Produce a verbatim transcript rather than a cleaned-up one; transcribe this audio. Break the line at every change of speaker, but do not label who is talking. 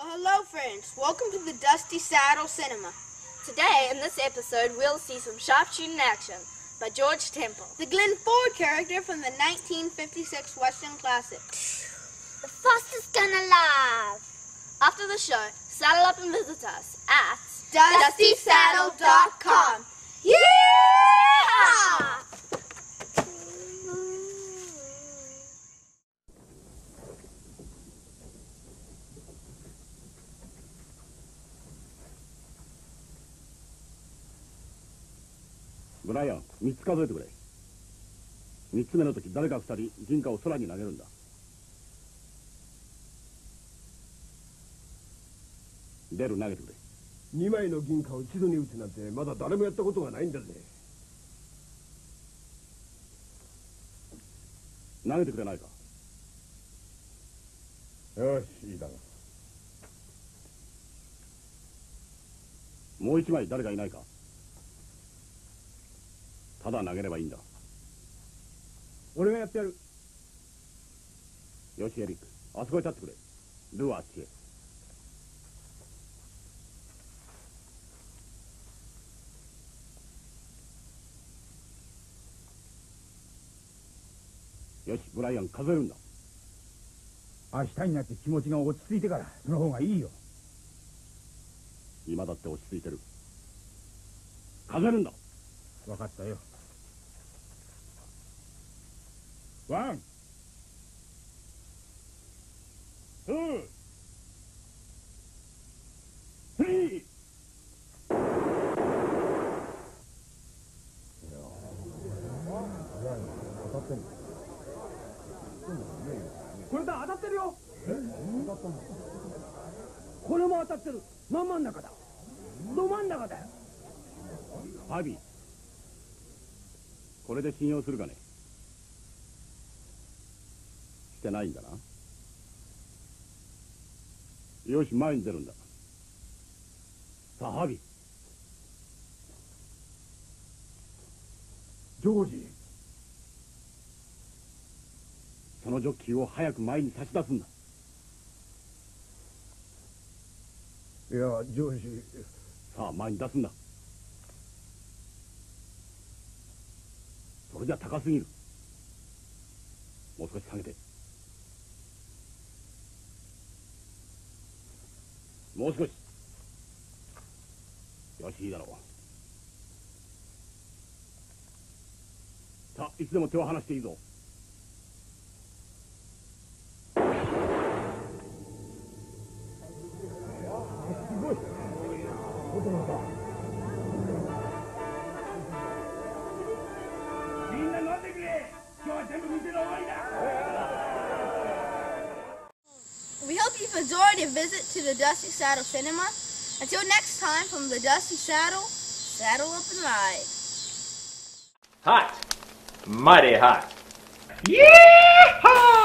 hello friends. Welcome to the Dusty Saddle Cinema.
Today, in this episode, we'll see some sharpshooting action by George Temple,
the Glenn Ford character from the nineteen fifty-six Western classic.
The fastest gonna laugh. After the show, saddle up and visit us at
dusty saddle dot com. Yeah!
ブライアン、三つ数えてくれ。三つ目の時、誰か二人銀貨を空に投げるんだ。出る、投げてくれ。
二枚の銀貨を一度に打つなんてまだ誰もやったことがないんだぜ。
投げてくれないか。
よし、いいだろ
う。もう一枚誰かいないか。ただ投げればいいんだ。
俺がやってやる。
よし、エリック、あそこへ立ってくれ。ルーはあっちへ。よし、ブライアン、数えるんだ。
明日になって気持ちが落ち着いてからその方がいいよ。
今だって落ち着いてる。数えるんだ。
分かったよ。ワン、ツー、スリー。
当たってんの。
これだ、当たってるよ。え、当たったの。これも当たってる。真ん中だ。ど真ん中だよ。
ハビー、これで信用するかね。してないんだな。よし、前に出るんだ。さあ、ハビー。
ジョージ。
そのジョッキーを早く前に差し出すんだ。
いや、ジョージ。
さあ、前に出すんだ。それじゃ高すぎる。もう少し下げて。もう少し。よし、いいだろう。さあ、いつでも手を離していいぞ。
すごい。音がさ。
みんな飲んでくれ。今日は全部店の終わりだ。
We hope you've enjoyed your visit to the Dusty Saddle Cinema. Until next time, from the Dusty Saddle, saddle up and ride.
Hot. Mighty hot. Yeehaw!